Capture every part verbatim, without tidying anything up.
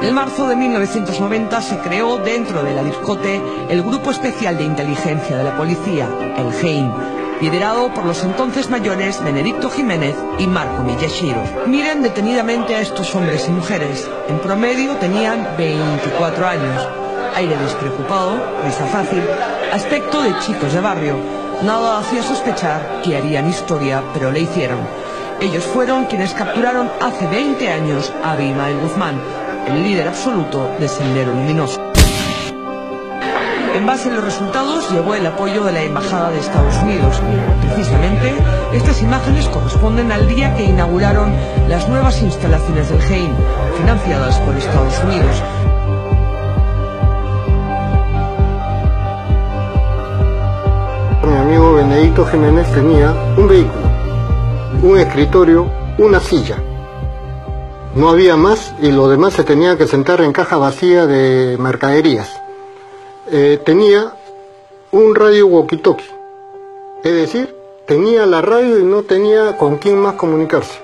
En marzo de mil novecientos noventa se creó dentro de la Discote el Grupo Especial de Inteligencia de la Policía, el GEIN, liderado por los entonces mayores Benedicto Jiménez y Marco Miyashiro. Miren detenidamente a estos hombres y mujeres. En promedio tenían veinticuatro años. Aire despreocupado, risa fácil, aspecto de chicos de barrio. Nada hacía sospechar que harían historia, pero le hicieron. Ellos fueron quienes capturaron hace veinte años a Abimael Guzmán, el líder absoluto de Sendero Luminoso. En base a los resultados llegó el apoyo de la Embajada de Estados Unidos. Precisamente, estas imágenes corresponden al día que inauguraron las nuevas instalaciones del GEIN, financiadas por Estados Unidos. Mi amigo Benedicto Jiménez tenía un vehículo, un escritorio, una silla. No había más y lo demás se tenía que sentar en caja vacía de mercaderías. Eh, tenía un radio walkie-talkie, es decir, tenía la radio y no tenía con quién más comunicarse.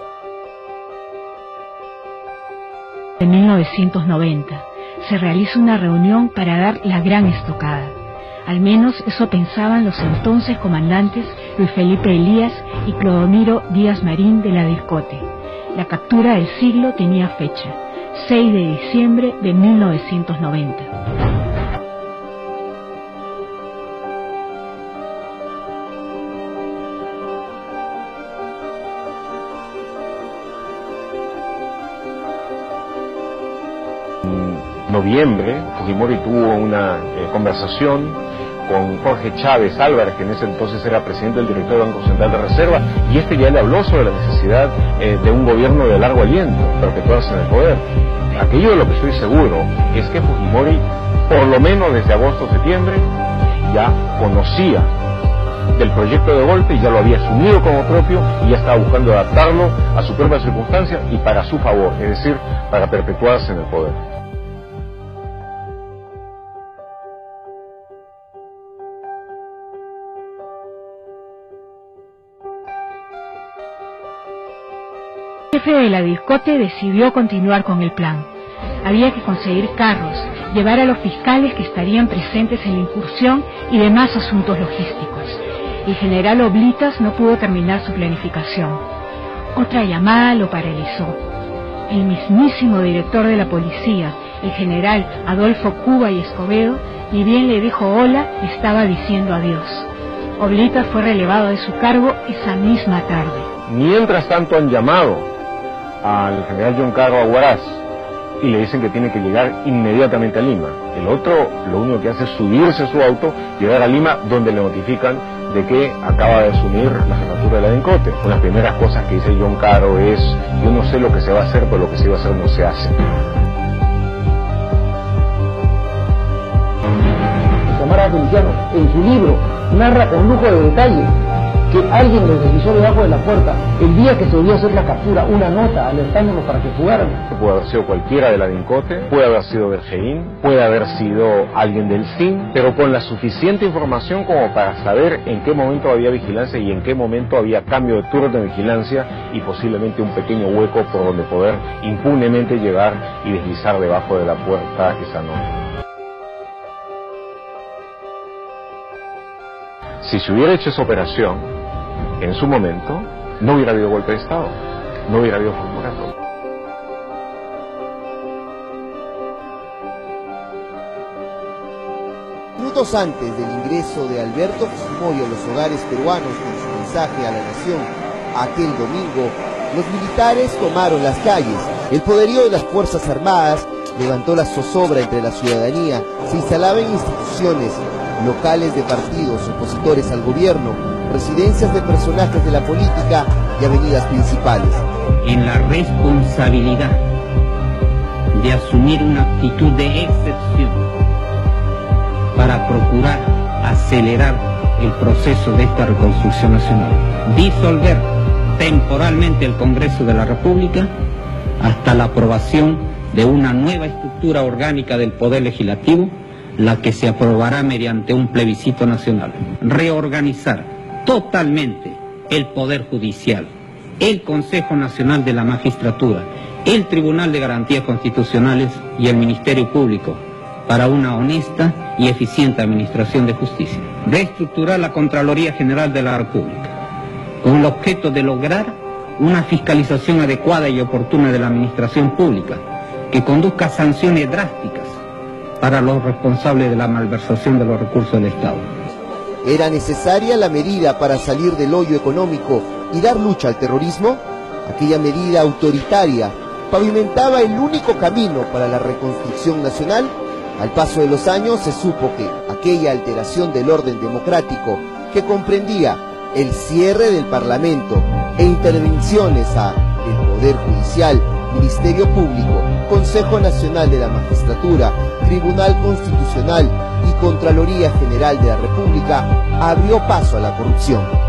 En mil novecientos noventa se realiza una reunión para dar la gran estocada. Al menos eso pensaban los entonces comandantes Luis Felipe Elías y Clodomiro Díaz Marín de la Discote. La captura del siglo tenía fecha, seis de diciembre de mil novecientos noventa. En noviembre, Fujimori tuvo una eh, conversación con Jorge Chávez Álvarez, que en ese entonces era presidente del directorio del Banco Central de Reserva, y este ya le habló sobre la necesidad eh, de un gobierno de largo aliento, perpetuarse en el poder. Aquello de lo que estoy seguro es que Fujimori, por lo menos desde agosto o septiembre, ya conocía del proyecto de golpe, ya lo había asumido como propio y ya estaba buscando adaptarlo a su propia circunstancia y para su favor, es decir, para perpetuarse en el poder. El jefe de la Discote decidió continuar con el plan. Había que conseguir carros, llevar a los fiscales que estarían presentes en la incursión y demás asuntos logísticos. El general Oblitas no pudo terminar su planificación. Otra llamada lo paralizó. El mismísimo director de la policía, el general Adolfo Cuba y Escobedo, ni bien le dijo hola, estaba diciendo adiós. Oblitas fue relevado de su cargo esa misma tarde. Mientras tanto han llamado al general John Carro Huaraz y le dicen que tiene que llegar inmediatamente a Lima. El otro lo único que hace es subirse a su auto, llegar a Lima, donde le notifican de que acaba de asumir la jefatura de la Discote. Una de las primeras cosas que dice John Carro es: yo no sé lo que se va a hacer, pero lo que se va a hacer no se hace. Camarada Feliciano, en su libro, narra con lujo de detalle que alguien les deslizó debajo de la puerta el día que se debió hacer la captura, una nota alertándolos para que fugaran. Puede haber sido cualquiera de la Discote, puede haber sido del GEIN, puede haber sido alguien del S I N, pero con la suficiente información como para saber en qué momento había vigilancia y en qué momento había cambio de turno de vigilancia y posiblemente un pequeño hueco por donde poder impunemente llegar y deslizar debajo de la puerta esa nota. Si se hubiera hecho esa operación en su momento, no hubiera habido golpe de Estado, no hubiera habido formulato. Minutos antes del ingreso de Alberto Fujimori a los hogares peruanos con su mensaje a la nación, aquel domingo, los militares tomaron las calles. El poderío de las Fuerzas Armadas levantó la zozobra entre la ciudadanía, se instalaba en instituciones locales de partidos opositores al gobierno, residencias de personajes de la política y avenidas principales. En la responsabilidad de asumir una actitud de excepción para procurar acelerar el proceso de esta reconstrucción nacional, disolver temporalmente el Congreso de la República hasta la aprobación de una nueva estructura orgánica del Poder Legislativo, la que se aprobará mediante un plebiscito nacional. Reorganizar totalmente el Poder Judicial, el Consejo Nacional de la Magistratura, el Tribunal de Garantías Constitucionales y el Ministerio Público para una honesta y eficiente administración de justicia. Reestructurar la Contraloría General de la República con el objeto de lograr una fiscalización adecuada y oportuna de la administración pública que conduzca a sanciones drásticas para los responsables de la malversación de los recursos del Estado. ¿Era necesaria la medida para salir del hoyo económico y dar lucha al terrorismo? Aquella medida autoritaria pavimentaba el único camino para la reconstrucción nacional. Al paso de los años se supo que aquella alteración del orden democrático, que comprendía el cierre del Parlamento e intervenciones a el Poder Judicial, Ministerio Público, Consejo Nacional de la Magistratura, Tribunal Constitucional y Contraloría General de la República, abrió paso a la corrupción.